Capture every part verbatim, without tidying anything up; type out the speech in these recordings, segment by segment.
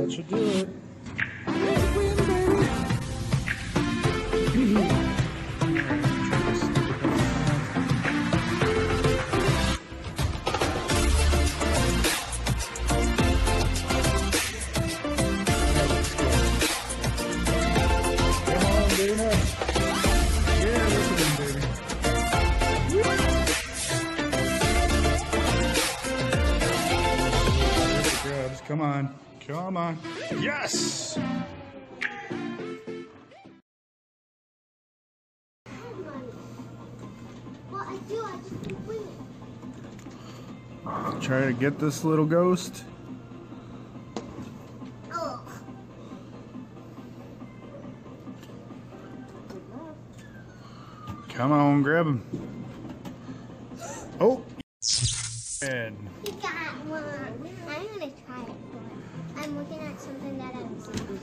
That should do it. Come on, come on. Yes! Try to get this little ghost. Oh. Come on, grab him. Oh! And He got one. I'm gonna try it, but I'm looking at something that I've seen.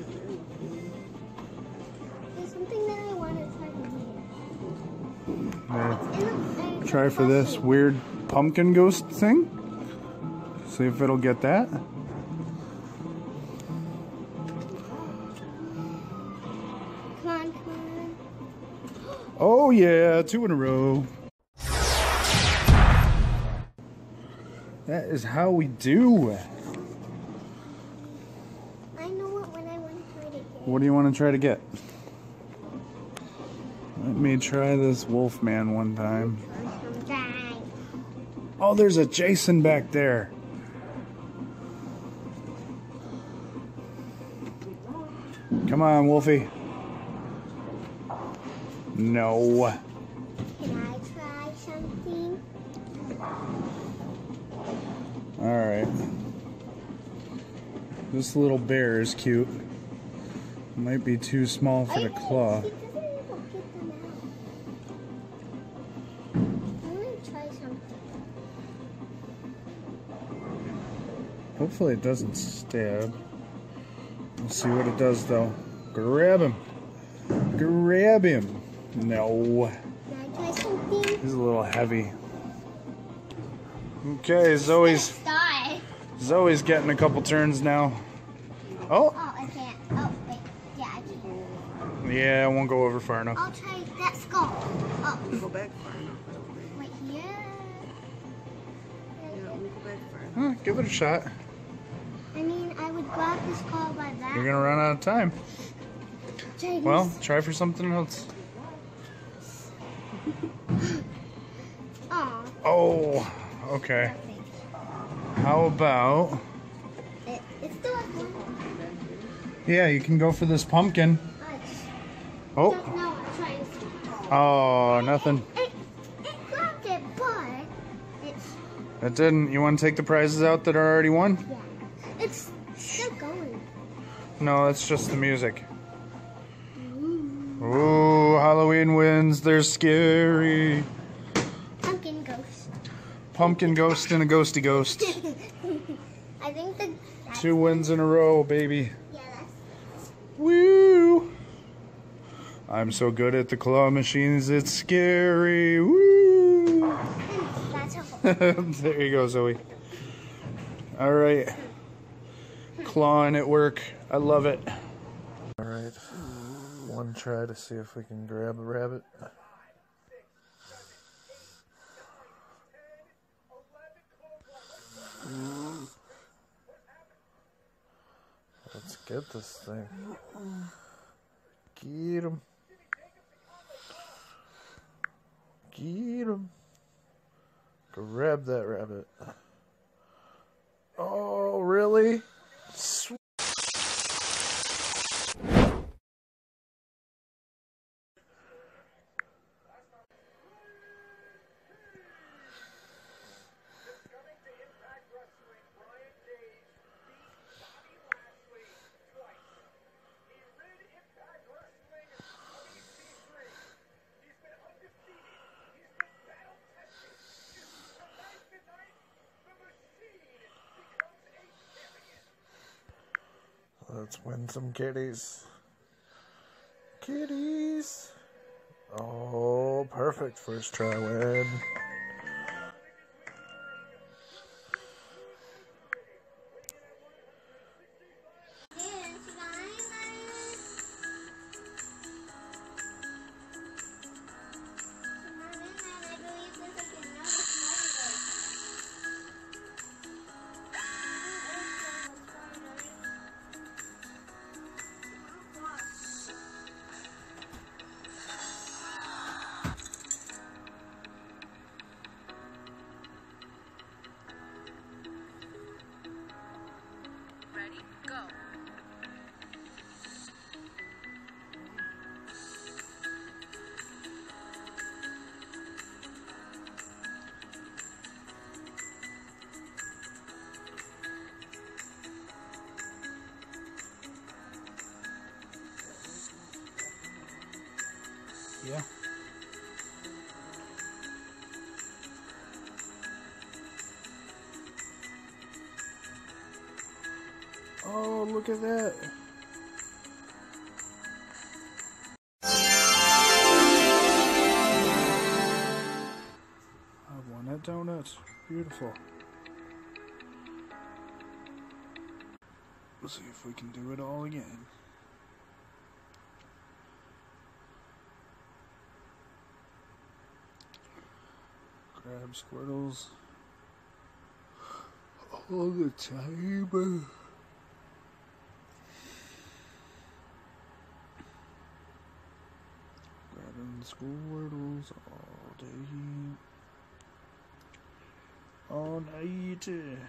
There's something that I want to try to do. uh, try for this weird pumpkin ghost thing. See if it'll get that. Come on, come on. Oh yeah, two in a row. That is how we do. I know what when I want to try to get. What do you want to try to get? Let me try this Wolfman one time. Oh, there's a Jason back there. Come on, Wolfie. No. Can I try something? Alright. This little bear is cute. Might be too small for the claw. He doesn't even get them out. I want to try something. Hopefully it doesn't stab. We'll see what it does though. Grab him. Grab him. No. Can I try something? He's a little heavy. Okay, Zoe's Start. Zoe's getting a couple turns now. Oh. Oh, I can't. Oh, wait. Yeah, I can. Yeah, I won't go over far enough. I'll try that skull. Oh. Go back far enough. Wait here. Yeah, let me go back far enough. Huh, give it a shot. I mean, I would grab the skull by that. You're gonna run out of time. Try Well, this. try for something else. Aw. Oh, okay. How about... It, it's still like one. Yeah, you can go for this pumpkin. Oh. Oh, No, I'm trying to. oh, nothing. It, it grabbed it, but it's, It didn't. You want to take the prizes out that are already won? yeah. It's still going. No, that's just the music. Ooh, Halloween wins. They're scary. Pumpkin ghost. Pumpkin ghost and a ghosty ghost. I think the. Two wins in a row, baby. Yeah, that's. Woo! I'm so good at the claw machines, it's scary. Woo! That's a whole. There you go, Zoe. Alright. Clawing at work. I love it. Alright. One try to see if we can grab a rabbit. Let's get this thing. Get him. Get him. Grab that rabbit. Oh, really? Sweet. Let's win some kitties. Kitties. Oh, perfect. First try win. look at that. I won at donuts. Beautiful. We'll see if we can do it all again. Grab Squirtles all the time. Grabbing Squirtles all day, all night.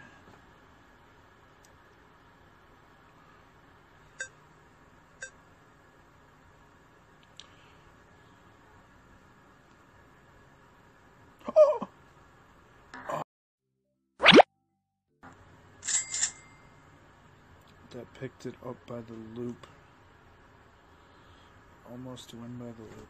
That picked it up by the loop. Almost win by the loop.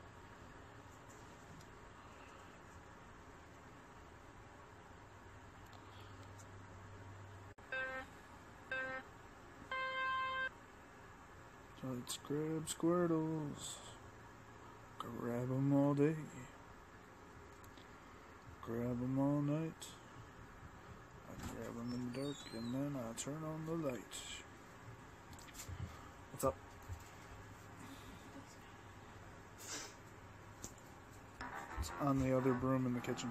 Let's grab Squirtles. Grab them all day. Grab them all night. I grab them in the dark and then I turn on the light. What's up? It's on the other broom in the kitchen.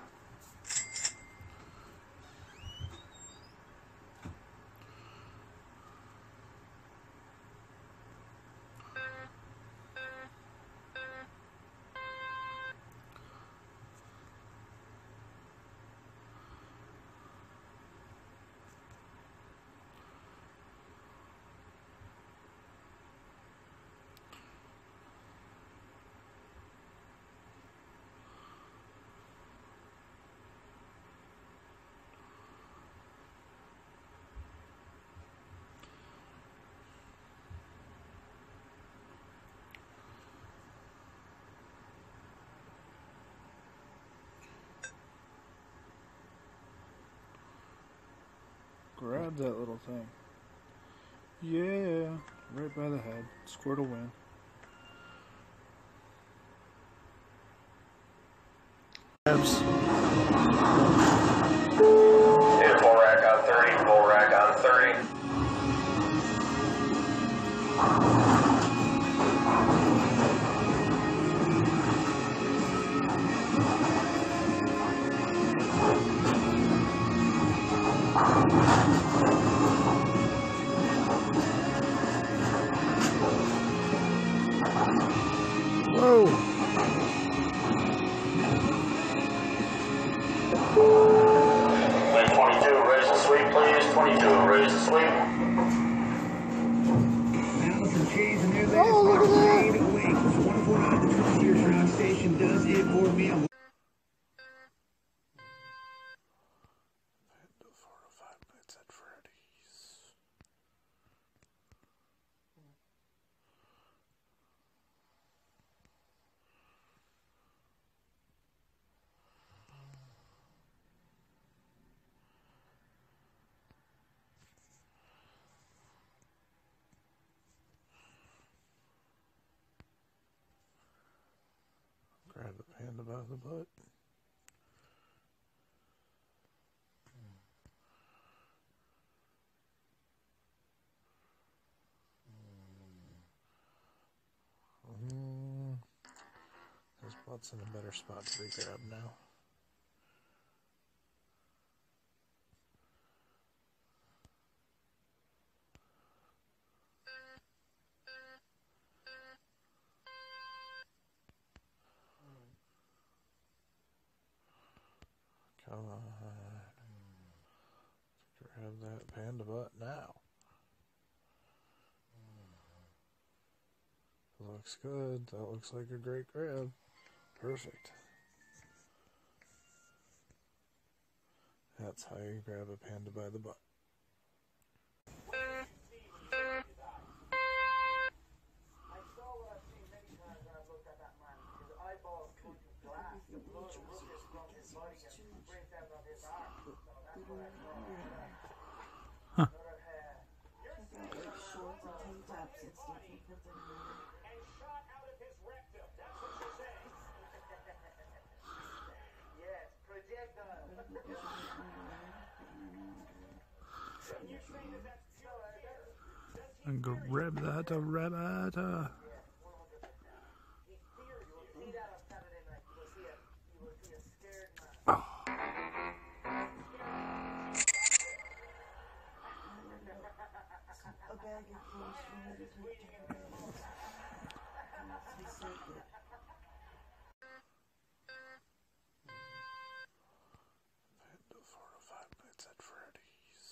Grab that little thing. Yeah, right by the head. Squirtle win. Grabs. Hit a full rack on thirty, full rack on thirty. Whoa! Lane twenty-two, raise the sweep, please. twenty-two, raise the sweep. Oh, look at that! one forty-nine, the Frontier Shroud Station does it for me. four to five minutes at Freddy's. Grab the panda by the butt. Mm. His butt's in a better spot to be grabbed now. Come on. Grab that panda butt now. Looks good. That looks like a great grab. Perfect. That's how you grab a panda by the butt. Huh. and shot out of his rectum. That's what you're saying. Yes, projectile. You say that that's pure fear. Does he And go fear you? grab that, uh, rabbit. Uh. He fears you. You will see that on Saturday night. You will see a, you will see a scared man. A bag of clothes for her to take to her house. Be so good. Panda four to five nights at Freddy's.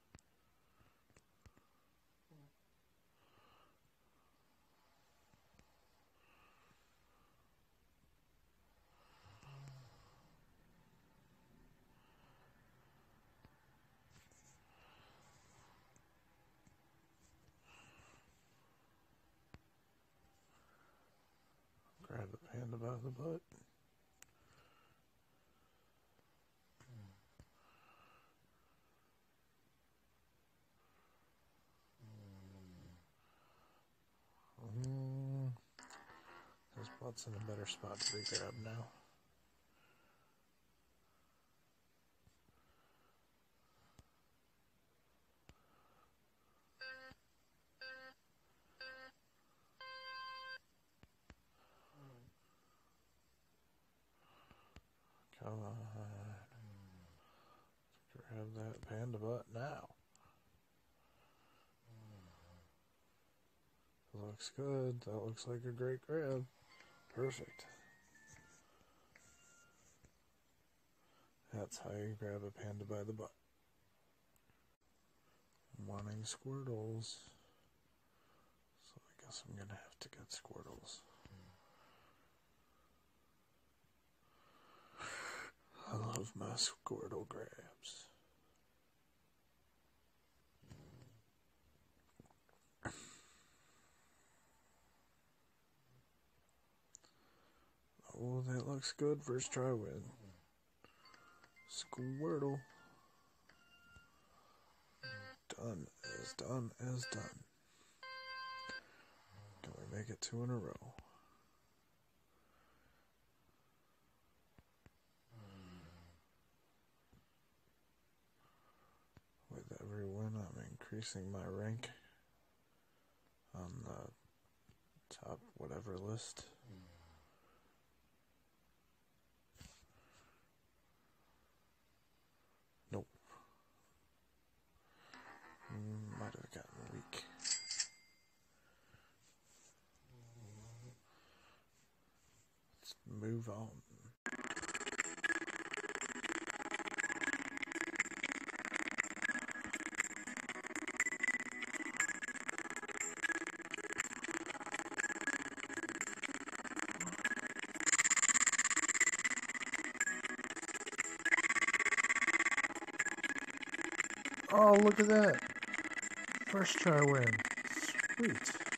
Grab the panda by the butt. Mm. His butt's in a better spot to be grabbed now. Come on. Grab that panda butt now. Looks good. That looks like a great grab. Perfect. That's how you grab a panda by the butt. Wanting Squirtles. So I guess I'm gonna have to get Squirtles. I love my Squirtle grabs. Oh, that looks good. First try win. Squirtle. Done as done as done. Can we make it two in a row? With every win, I'm increasing my rank on the top whatever list. Nope. Might have gotten weak. Let's move on. Oh, look at that. First try win. Sweet.